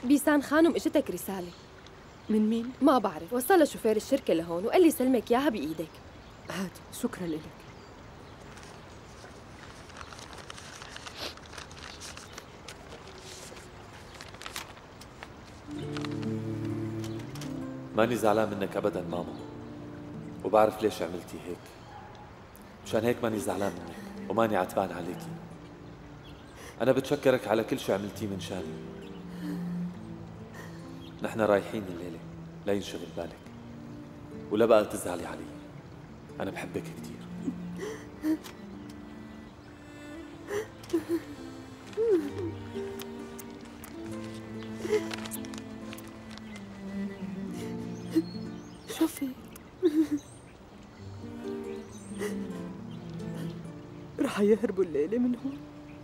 بيسان خانم اجتك رسالة. من مين؟ ما بعرف، وصلها شوفير الشركة لهون وقال لي سلمك ياها بإيدك. هات، شكرا لك. ماني زعلان منك ابدا ماما، وبعرف ليش عملتي هيك. مشان هيك ماني زعلان منك وماني عتبان عليكي. انا بتشكرك على كل شيء عملتيه من شاني. نحن رايحين الليله، لا ينشغل بالك ولا بقى تزعلي علي. انا بحبك كثير. شوفي، رح يهربوا الليلة من هون.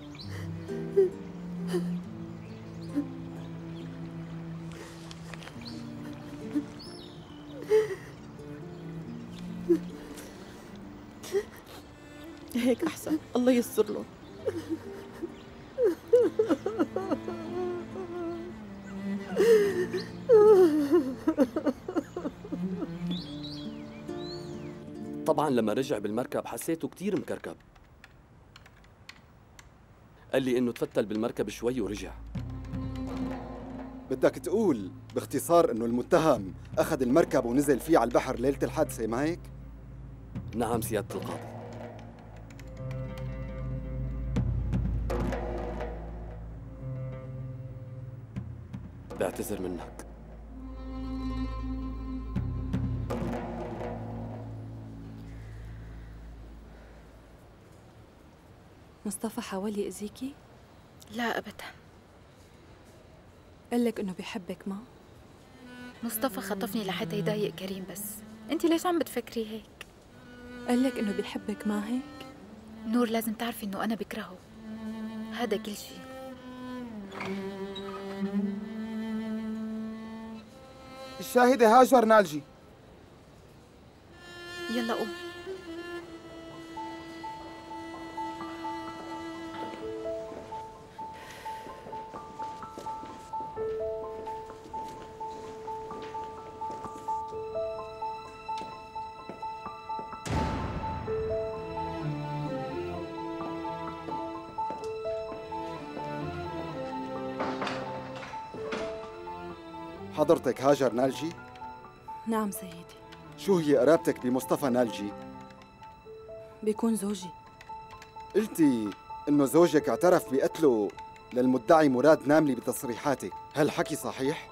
هيك أحسن، الله ييسر له. طبعا لما رجع بالمركب حسيته كتير مكركب. قال لي انه تفتل بالمركب شوي ورجع. بدك تقول باختصار انه المتهم اخذ المركب ونزل فيه على البحر ليلة الحادثة، ما هيك؟ نعم سيادة القاضي. بعتذر منك. مصطفى حاول يأذيكي؟ لا أبدا. قال لك إنه بيحبك ما؟ مصطفى خطفني لحتى يضايق كريم بس. أنت ليش عم بتفكري هيك؟ قال لك إنه بيحبك ما هيك؟ نور لازم تعرفي إنه أنا بكرهه، هذا كل شيء. الشاهدة هاجر نالجي. يلا قوم. حضرتك هاجر نالجي؟ نعم سيدي. شو هي قرابتك بمصطفى نالجي؟ بيكون زوجي. قلتي إنه زوجك اعترف بقتله للمدعي مراد ناملي بتصريحاتك، هل حكي صحيح؟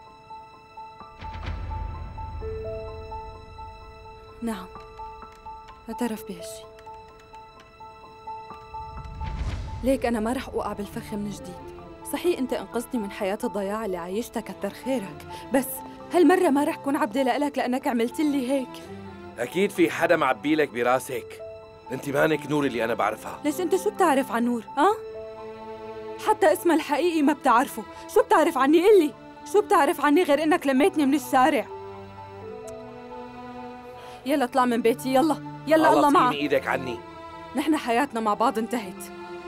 نعم، اعترف بهالشي. ليك أنا ما رح أوقع بالفخ من جديد. صحيح أنت انقذتني من حياة الضياع اللي عايشتها كتر خيرك، بس هالمرة ما رح كون عبدة لإلك لأنك عملت لي هيك. أكيد في حدا معبيلك براسك. أنت مانك نور اللي أنا بعرفها. ليش أنت شو بتعرف عن نور؟ حتى اسمها الحقيقي ما بتعرفه. شو بتعرف عني؟ قلي شو بتعرف عني غير إنك لميتني من الشارع؟ يلا اطلع من بيتي، يلا يلا، الله معك. ايدك عني. نحن حياتنا مع بعض انتهت.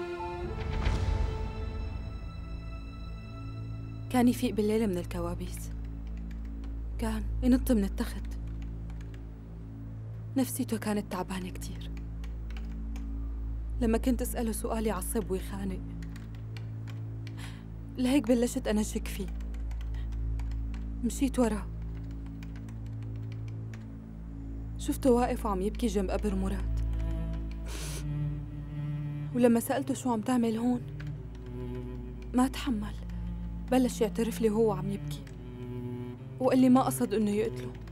كان يفيق بالليل من الكوابيس، كان ينط من التخت. نفسيته كانت تعبانة كتير. لما كنت أسأله سؤال يعصب ويخانق، لهيك بلشت أنشك فيه. مشيت وراه، شفته واقف وعم يبكي جنب قبر مراد. ولما سألته شو عم تعمل هون ما تحمل، بلش يعترف لي وهو عم يبكي، وقال لي ما قصد إنه يقتله.